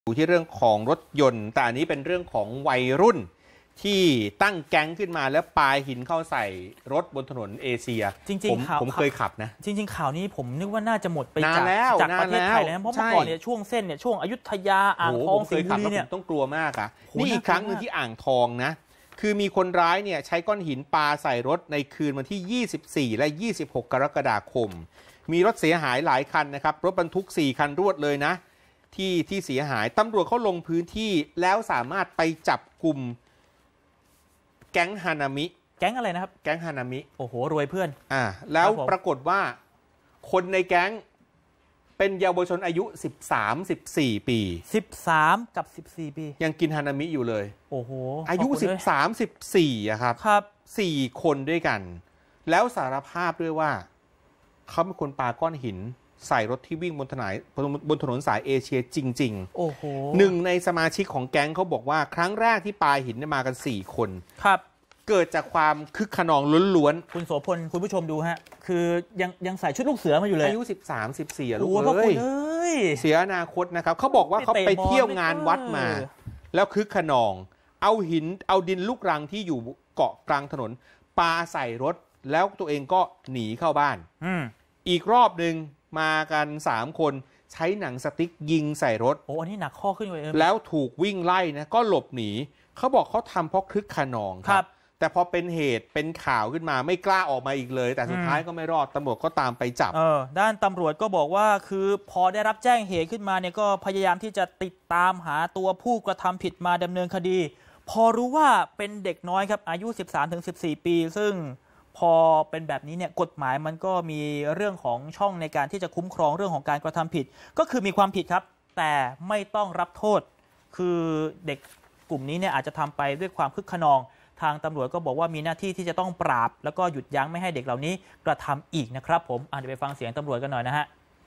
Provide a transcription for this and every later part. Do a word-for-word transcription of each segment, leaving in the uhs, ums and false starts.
อยู่ที่เรื่องของรถยนต์แต่อันนี้เป็นเรื่องของวัยรุ่นที่ตั้งแก๊งขึ้นมาแล้วปาหินเข้าใส่รถบนถนนเอเชียจริงๆข่าวผมเคยขับนะจริงๆข่าวนี้ผมนึกว่าน่าจะหมดไปจากจากประเทศไทยแล้วเพราะเมื่อก่อนเนี่ยช่วงเส้นเนี่ยช่วงอยุธยาอ่างทองสิงห์บุรีเนี่ยต้องกลัวมากอ่ะนี่อีกครั้งหนึ่งที่อ่างทองนะคือมีคนร้ายเนี่ยใช้ก้อนหินปาใส่รถในคืนวันที่ยี่สิบสี่และยี่สิบหกกรกฎาคมมีรถเสียหายหลายคันนะครับรถบรรทุกสี่คันรวดเลยนะที่ที่เสียหายตำรวจเขาลงพื้นที่แล้วสามารถไปจับกลุ่มแก๊งฮานามิแก๊งอะไรนะครับแก๊งฮานามิโอ้โหรวยเพื่อนอ่าแล้วปรากฏว่าคนในแก๊งเป็นเยาวชนอายุ สิบสาม สิบสี่ ปีสิบสามกับสิบสี่ปียังกินฮานามิอยู่เลยโอ้โหอายุสิบสาม สิบสี่อะครับครับสี่คนด้วยกันแล้วสารภาพด้วยว่าเขาเป็นคนปาก้อนหินใส่รถที่วิ่งบนถนนบนถนนสายเอเชียจริงๆโอ้โหหนึ่งในสมาชิกของแก๊งเขาบอกว่าครั้งแรกที่ปาหินมากันสี่คนครับเกิดจากความคึกขนองล้วนๆคุณโสพลคุณผู้ชมดูฮะคือยังยังใส่ชุดลูกเสือมาอยู่เลยอายุสิบสาม สิบสี่ลูกเอ้ยเสียอนาคตนะครับเขาบอกว่าเขาไปเที่ยวงานวัดมาแล้วคึกขนองเอาหินเอาดินลูกรังที่อยู่เกาะกลางถนนปาใส่รถแล้วตัวเองก็หนีเข้าบ้านอีกรอบหนึ่งมากันสามคนใช้หนังสติ๊กยิงใส่รถโอ้อันนี้หนักข้อขึ้นเลยแล้วถูกวิ่งไล่นะก็หลบหนีเขาบอกเขาทำเพราะคึกขนองครับแต่พอเป็นเหตุเป็นข่าวขึ้นมาไม่กล้าออกมาอีกเลยแต่สุดท้ายก็ไม่รอดตำรวจก็ตามไปจับเออด้านตำรวจก็บอกว่าคือพอได้รับแจ้งเหตุขึ้นมาเนี่ยก็พยายามที่จะติดตามหาตัวผู้กระทำผิดมาดำเนินคดีพอรู้ว่าเป็นเด็กน้อยครับอายุ สิบสามถึงสิบสี่ ปีซึ่งพอเป็นแบบนี้เนี่ยกฎหมายมันก็มีเรื่องของช่องในการที่จะคุ้มครองเรื่องของการกระทำผิดก็คือมีความผิดครับแต่ไม่ต้องรับโทษคือเด็กกลุ่มนี้เนี่ยอาจจะทำไปด้วยความคึกขนองทางตำรวจก็บอกว่ามีหน้าที่ที่จะต้องปราบแล้วก็หยุดยั้งไม่ให้เด็กเหล่านี้กระทำอีกนะครับผมอาจจะไปฟังเสียงตำรวจกันหน่อยนะฮะ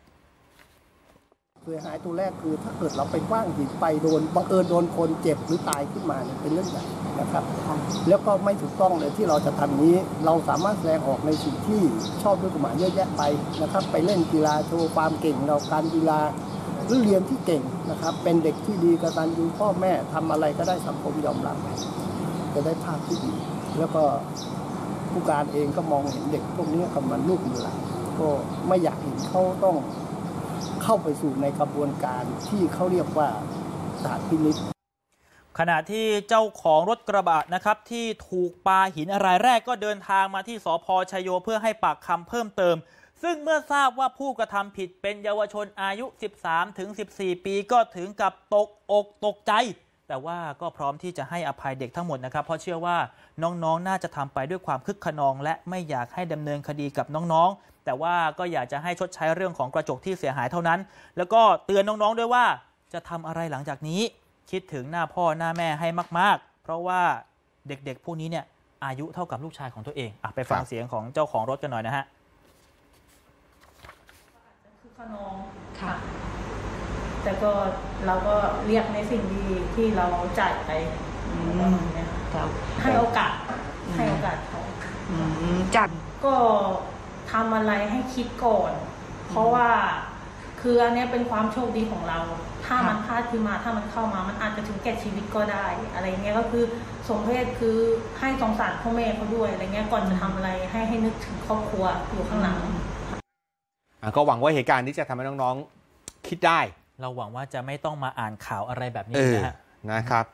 เสียหายตัวแรกคือถ้าเกิดเราไปคว้างหินไปโดนบังเอิญโดนคนเจ็บหรือตายขึ้นมาเนี่ยเป็นเรื่องใหญ่นะครับแล้วก็ไม่ถูกต้องเลยที่เราจะทำนี้เราสามารถแสดงออกในสิ่งที่ชอบด้วยกฎหมายเยอะแยะไปนะครับไปเล่นกีฬาโชว์ความเก่งเราการกีฬาหรือเรียนที่เก่งนะครับเป็นเด็กที่ดีกตัญญูพ่อแม่ทำอะไรก็ได้สังคมยอมรับจะได้ภาพที่ดีแล้วก็ผู้การเองก็มองเห็นเด็กพวกนี้กับมันลูกอยู่หลังก็ไม่อยากเห็นเขาต้องเข้าไปสู่ในกระบวนการที่เขาเรียกว่าศาลพินิจขณะที่เจ้าของรถกระบะนะครับที่ถูกปาหินรายแรกก็เดินทางมาที่สภ.ชัยโยเพื่อให้ปากคำเพิ่มเติมซึ่งเมื่อทราบว่าผู้กระทำผิดเป็นเยาวชนอายุ สิบสามถึงสิบสี่ ปีก็ถึงกับตกอกตกใจแต่ว่าก็พร้อมที่จะให้อภัยเด็กทั้งหมดนะครับเพราะเชื่อว่าน้องๆ น่าจะทำไปด้วยความคึกขนองและไม่อยากให้ดำเนินคดีกับน้องๆแต่ว่าก็อยากจะให้ชดใช้เรื่องของกระจกที่เสียหายเท่านั้นแล้วก็เตือนน้องๆด้วยว่าจะทำอะไรหลังจากนี้คิดถึงหน้าพ่อหน้าแม่ให้มากๆเพราะว่าเด็กๆพวกนี้เนี่ยอายุเท่ากับลูกชายของตัวเองอ่ะไปฟังเสียงของเจ้าของรถกันหน่อยนะฮะคึกขนองค่ะแต่ก็เราก็เรียกในสิ่งดีที่เราจ่ายไปให้โอกาสให้โอกาสเขาจัดก็ทำอะไรให้คิดก่อนเพราะว่าคืออันนี้เป็นความโชคดีของเราถ้ามันพลาดขึ้นมาถ้ามันเข้ามามันอาจจะถึงแก่ชีวิตก็ได้อะไรเงี้ยก็คือสมเพศคือให้สงสารพ่อแม่เขาด้วยอะไรเงี้ยก่อนจะทำอะไรให้ให้นึกถึงครอบครัวอยู่ข้างหลังก็หวังว่าเหตุการณ์นี้จะทำให้น้องๆคิดได้เราหวังว่าจะไม่ต้องมาอ่านข่าวอะไรแบบนี้นะฮะนะครับ